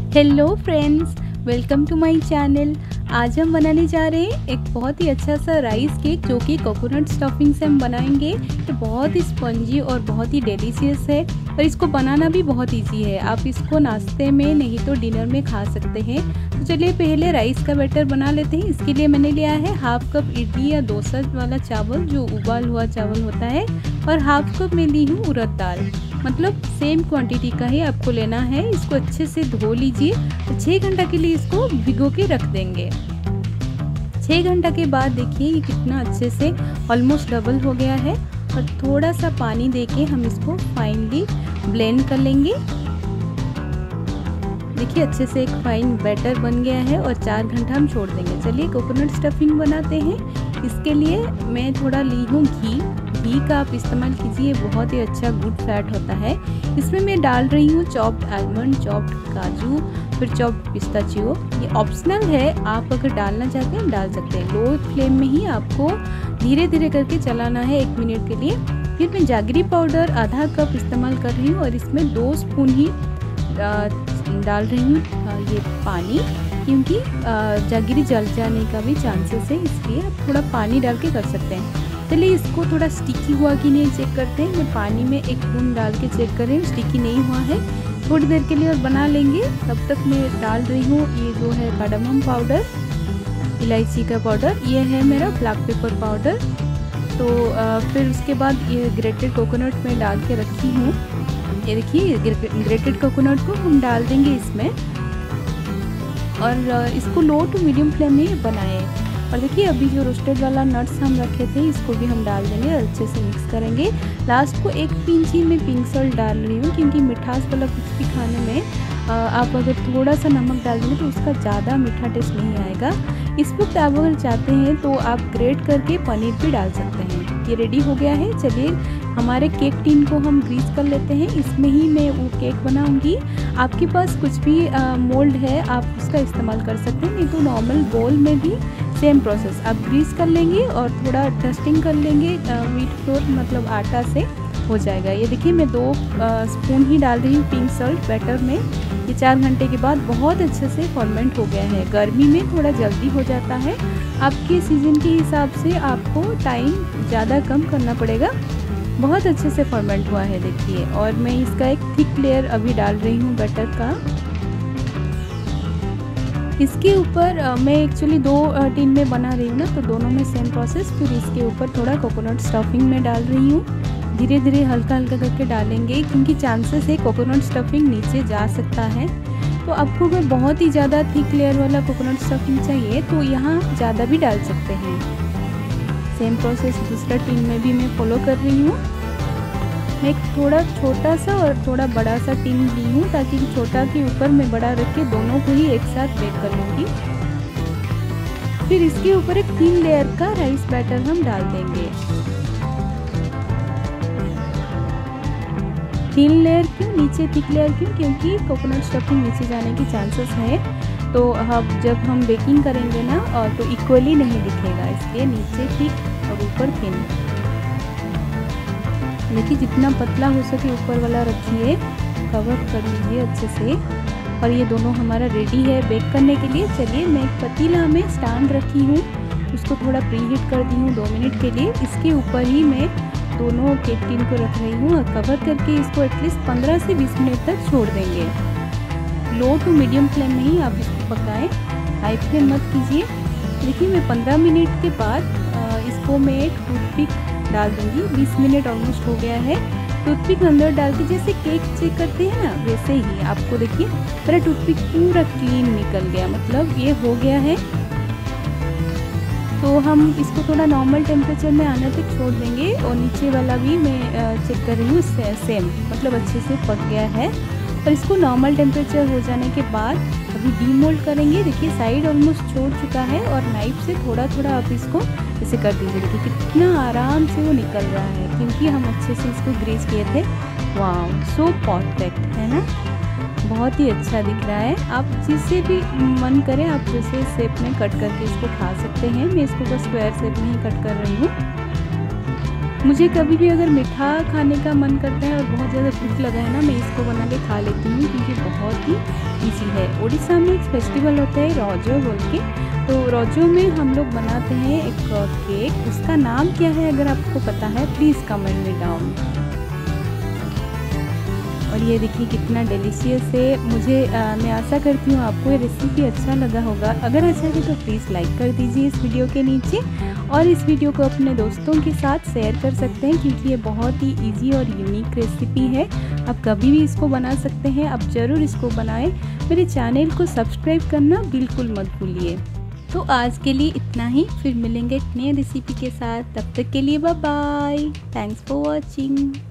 Hello friends, welcome to my channel. आज हम बनाने जा रहे हैं एक बहुत ही अच्छा सा राइस केक जो कि कोकोनट स्टफिंग से हम बनाएंगे। ये बहुत ही स्पंजी और बहुत ही डिलीशियस है और इसको बनाना भी बहुत इजी है। आप इसको नाश्ते में नहीं तो डिनर में खा सकते हैं। तो चलिए पहले राइस का बैटर बना लेते हैं। इसके लिए मैंने लिया है हाफ कप इडली या डोसा वाला चावल जो उबाल हुआ चावल होता है, और हाफ कप मैं ली हूँ उड़द दाल। मतलब सेम क्वांटिटी का ही आपको लेना है। इसको अच्छे से धो लीजिए। 6 घंटा के लिए इसको भिगो के रख देंगे। 6 घंटा के बाद देखिए ये कितना अच्छे से ऑलमोस्ट डबल हो गया है, और थोड़ा सा पानी देके हम इसको फाइनली ब्लेंड कर लेंगे। देखिए अच्छे से एक फाइन बैटर बन गया है और 4 घंटा हम छोड़ देंगे। चलिए कोकोनट स्टफिंग बनाते हैं। इसके लिए मैं थोड़ा ली हूँ घी का आप इस्तेमाल कीजिए, बहुत ही अच्छा गुड फैट होता है। इसमें मैं डाल रही हूँ चॉप्ड आलमंड, चॉप्ड काजू, फिर चॉप्ड पिस्ताचियो। ये ऑप्शनल है, आप अगर डालना चाहते हैं डाल सकते हैं। लो फ्लेम में ही आपको धीरे धीरे करके चलाना है 1 मिनट के लिए। फिर मैं जागरी पाउडर आधा कप इस्तेमाल कर रही हूँ और इसमें 2 स्पून ही डाल रही हूँ ये पानी, क्योंकि जागरी जल जाने का भी चांसेस है, इसलिए आप थोड़ा पानी डाल के कर सकते हैं। चलिए इसको थोड़ा स्टिकी हुआ कि नहीं चेक करते हैं। मैं पानी में 1 बूंद डाल के चेक कर रही हूँ, स्टिकी नहीं हुआ है। थोड़ी देर के लिए और बना लेंगे। तब तक मैं डाल रही हूँ ये जो है कार्डमम पाउडर, इलायची का पाउडर, ये है मेरा ब्लैक पेपर पाउडर। तो फिर उसके बाद ये ग्रेटेड कोकोनट में डाल के रखी हूँ। ये देखिए ग्रेटेड कोकोनट को हम डाल देंगे इसमें, और इसको लो टू मीडियम फ्लेम में बनाएं। और देखिए अभी जो रोस्टेड वाला नट्स हम रखे थे इसको भी हम डाल देंगे और अच्छे से मिक्स करेंगे। लास्ट को 1 पिंच ही मैं पिंक सॉल्ट डाल रही हूँ, क्योंकि मिठास वाला कुछ भी खाने में आप अगर थोड़ा सा नमक डाल देंगे तो उसका ज़्यादा मीठा टेस्ट नहीं आएगा। इस वक्त आप अगर चाहते हैं तो आप ग्रेट करके पनीर भी डाल सकते हैं। ये रेडी हो गया है। चलिए हमारे केक टिन को हम ग्रीस कर लेते हैं। इसमें ही मैं वो केक बनाऊंगी। आपके पास कुछ भी मोल्ड है आप उसका इस्तेमाल कर सकते हैं, नहीं तो नॉर्मल बोल में भी सेम प्रोसेस आप ग्रीस कर लेंगे और थोड़ा डस्टिंग कर लेंगे व्हीट फ्लोर मतलब आटा से हो जाएगा। ये देखिए मैं 2 स्पून ही डाल रही हूँ पिंक सॉल्ट बैटर में। ये 4 घंटे के बाद बहुत अच्छे से फॉर्मेंट हो गया है। गर्मी में थोड़ा जल्दी हो जाता है, आपके सीजन के हिसाब से आपको टाइम ज़्यादा कम करना पड़ेगा। बहुत अच्छे से फॉर्मेंट हुआ है देखिए। और मैं इसका एक थिक लेयर अभी डाल रही हूँ बैटर का। इसके ऊपर मैं एक्चुअली 2 टिन में बना रही हूँ ना, तो दोनों में सेम प्रोसेस। फिर इसके ऊपर थोड़ा कोकोनट स्टफिंग में डाल रही हूँ। धीरे धीरे हल्का हल्का करके डालेंगे, क्योंकि चांसेस है कोकोनट स्टफिंग नीचे जा सकता है। तो आपको अगर बहुत ही ज़्यादा थिक लेयर वाला कोकोनट स्टफिंग चाहिए तो यहाँ ज़्यादा भी डाल सकते हैं। सेम प्रोसेस दूसरा टिन में भी मैं फॉलो कर रही हूँ। मैं एक थोड़ा छोटा सा और थोड़ा बड़ा सा टिन ली हूँ, ताकि छोटा के ऊपर मैं बड़ा रख के दोनों को ही एक साथ बेक कर लूँगी। फिर इसके ऊपर एक 3 लेयर का राइस बैटर हम डाल देंगे। 3 लेयर क्यों, नीचे थिक लेयर क्यों, क्योंकि कोकोनट स्टफिंग नीचे जाने की चांसेस है। तो जब हम बेकिंग करेंगे ना तो इक्वली नहीं दिखेगा, इसलिए नीचे थिक और ऊपर थिन। देखिए जितना पतला हो सके ऊपर वाला रखिए, कवर कर लीजिए अच्छे से। और ये दोनों हमारा रेडी है बेक करने के लिए। चलिए मैं एक पतीला में स्टैंड रखी हूँ, उसको थोड़ा प्रीहीट कर दी हूँ 2 मिनट के लिए। इसके ऊपर ही मैं दोनों केक टिन को रख रही हूँ और कवर करके इसको एटलीस्ट 15 से 20 मिनट तक छोड़ देंगे। लो टू मीडियम फ्लेम में ही आप इसको पकाएं, हाई फ्लेम मत कीजिए। देखिए मैं 15 मिनट के बाद इसको मैं एक टूथपिक डाल दूंगी। 20 मिनट ऑलमोस्ट हो गया है। टूथपिक अंदर डाल के जैसे केक चेक करते हैं ना, वैसे ही आपको देखिए मेरा टूथपिक पूरा क्लीन निकल गया, मतलब ये हो गया है। तो हम इसको थोड़ा नॉर्मल टेम्परेचर में आने तक छोड़ देंगे। और नीचे वाला भी मैं चेक कर रही हूँ सेम, मतलब अच्छे से पक गया है। और इसको नॉर्मल टेम्परेचर हो जाने के बाद अभी डीमोल्ड करेंगे। देखिए साइड ऑलमोस्ट छोड़ चुका है, और नाइफ से थोड़ा थोड़ा आप इसको ऐसे कर दीजिए। देखिए कितना आराम से वो निकल रहा है, क्योंकि हम अच्छे से इसको ग्रीस किए थे। वाव, सो परफेक्ट है ना, बहुत ही अच्छा दिख रहा है। आप जिससे भी मन करे आप जैसे शेप में कट करके इसको खा सकते हैं। मैं इसको बस स्क्वायर शेप में ही कट कर रही हूँ। मुझे कभी भी अगर मीठा खाने का मन करता है और बहुत ज़्यादा भूख लगा है ना, मैं इसको बना के खा लेती हूँ, क्योंकि बहुत ही इजी है। उड़ीसा में एक फेस्टिवल होता है रजो बोल के, तो रजो में हम लोग बनाते हैं एक केक। उसका नाम क्या है अगर आपको पता है प्लीज़ कमेंट में डाउन। और ये देखिए कितना डिलीशियस है। मैं आशा करती हूँ आपको ये रेसिपी अच्छा लगा होगा। अगर अच्छा लगे तो प्लीज़ लाइक कर दीजिए इस वीडियो के नीचे, और इस वीडियो को अपने दोस्तों के साथ शेयर कर सकते हैं, क्योंकि ये बहुत ही इजी और यूनिक रेसिपी है। आप कभी भी इसको बना सकते हैं, आप ज़रूर इसको बनाएं। मेरे चैनल को सब्सक्राइब करना बिल्कुल मत भूलिए। तो आज के लिए इतना ही, फिर मिलेंगे एक नई रेसिपी के साथ। तब तक के लिए bye bye. Thanks for watching.